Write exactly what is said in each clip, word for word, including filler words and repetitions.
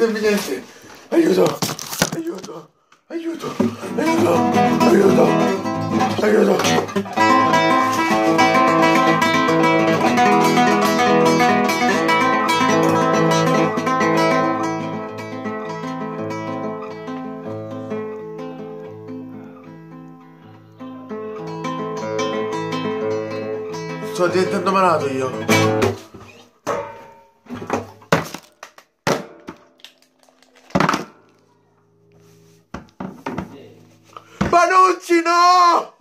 vedermi niente. Aiuto, aiuto, aiuto, aiuto, aiuto, aiuto. Sto diventando malato io. Panucci, no!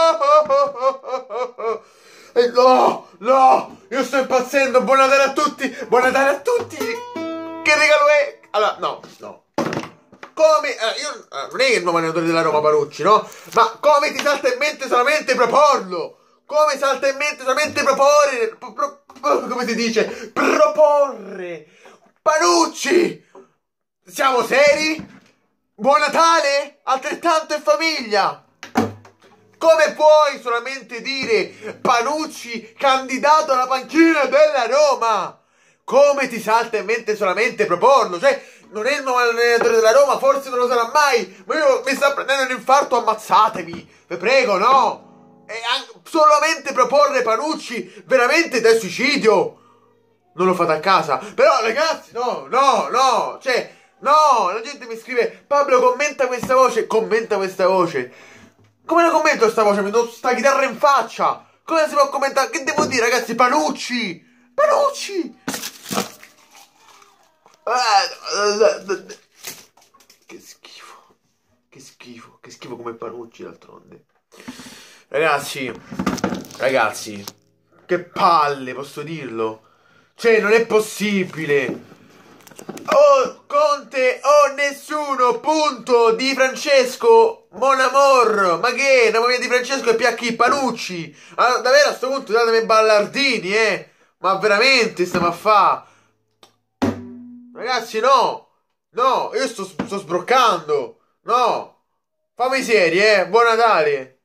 Eh, no, no! Io sto impazzendo! Buon Natale a tutti! Buon Natale a tutti! Che regalo è? Allora, no, no. Come... Eh, io, eh, non è il nuovo allenatore della Roma, Panucci, no? Ma come ti salta in mente solamente proporlo? Come salta in mente solamente proporre? Pro, pro, pro, come si dice? Proporre! Panucci! Siamo seri? Buon Natale! Altrettanto in famiglia! Come puoi solamente dire Panucci candidato alla panchina della Roma? Come ti salta in mente solamente proporlo? Cioè, non è il nuovo allenatore della Roma, forse non lo sarà mai, ma io mi sta prendendo un infarto, ammazzatevi! Vi prego, no! E solamente proporre Panucci veramente da suicidio! Non lo fate a casa? Però ragazzi, no, no, no! Cioè, no! La gente mi scrive Pablo commenta questa voce, commenta questa voce. Come la commento questa voce? Mi do sta chitarra in faccia! Come si può commentare? Che devo dire ragazzi? Panucci! Panucci! Che schifo! Che schifo! Che schifo come Panucci d'altronde. Ragazzi, ragazzi, che palle, posso dirlo? Cioè, non è possibile. Oh, Conte, oh, nessuno, punto, Di Francesco, mon amor. Ma che, la moglie di Francesco è P H Panucci. Allora, davvero a sto punto datemi ballardini, eh. Ma veramente stiamo a fa? Ragazzi, no. No, io sto, sto sbroccando. No. Fammi serie, eh. Buon Natale.